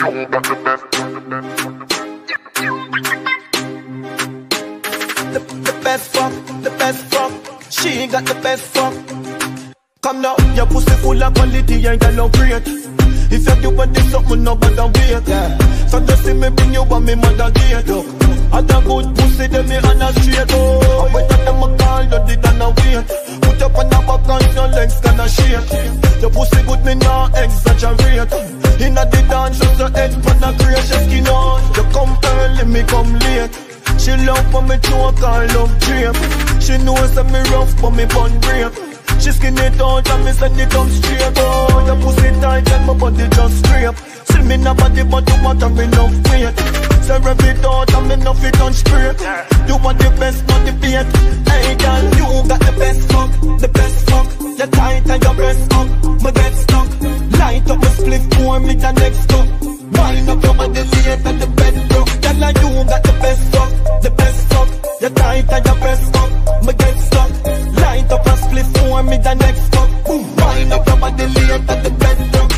The best fuck, the best fuck. She got the best fuck. Come now, your pussy full of quality, ain't got no great. If you do what this something, no bother wait. So just see me bring you on me mother gate. Other good pussy, them me on a straight. Oh, wait till them a call, you did and a wait. Put up on the back and your legs gonna shake. Your pussy good, me nah exaggerate. Inna the dance, just your head for the creation skin on. You come early, me come late. She love for me choke and love drape. She knows that me rough, but me bun break. She skin it out and me send it up straight. Oh, your pussy tight and my body just scrape. See me na body but you want me enough weight. Say rev it out and me no fit on straight. You want the best, not the bait. Hey girl, you got the best fuck, the best fuck. You tight and your breast up, me get stuck. Light up my split, pour me the next up. Wind up your body late and the bed broke. Girl, you got the best fuck, the best fuck. You tight and your breast up, me get stuck. Light up a split, pour me the next up. Wind up your body late and the bed broke.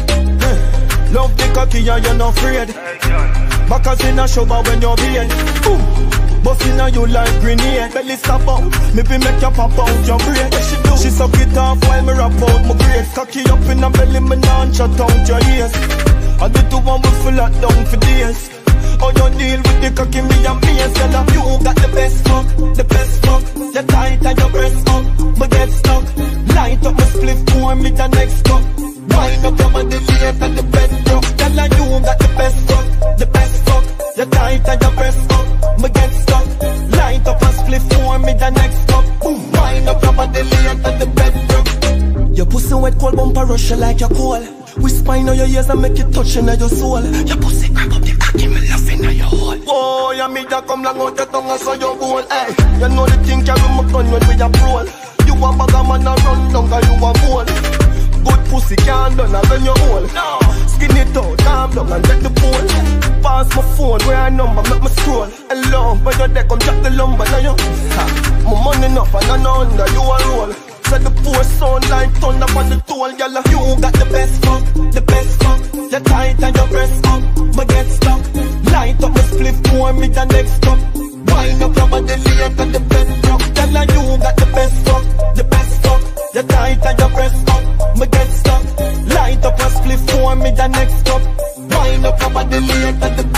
Love the cocky and you're not afraid. Backers in a shower when you're being. Bustin' on you like grenade. Belly stop out, maybe make you pop out your brain. She suck it off while me rap out my grades. Cocky up in a belly, me non shut out your ears. I do the one we full of down for days. Oh, you deal with the cocky, me and me and sell up. You got the best fuck, the best fuck. You tight and your breast up, me get stuck. Light up my split, pour me the next cup. Wind up your body late and the bed broke. Tell her you got the best fuck, the best fuck. You tight and your breast up, me get stuck. Light up a split, pour me the next cup. Wind up your body late and the bed broke. Your pussy wet cold bumper rush you like your coal. Whisper in your ears and make it touch in your soul. Your pussy grab up the cocky, me laughing in your hole. Oh, you me that come long out your tongue and so you goal. Hey, you know the thing carry my gun when we a roll. You a bag a man and run down and you a goal. Good pussy can't done and run your hole. No. Skin it out, calm down and take the pole. Pass my phone, where I number, make me scroll. Hello, when you're there, come drop the lumber now you. My money enough and I know under you a roll. So the poor sound like thunder on the toll, y'all. You got the best fuck, the best fuck. You tight and your breast up, me get stuck. Light up my split, pour me the next cup. Wind up your body late and the bed broke. Y'all, you got the best fuck, the best fuck. You tight and your breast up, me get stuck. Light up a split, pour me the next cup. Wind up your body late and the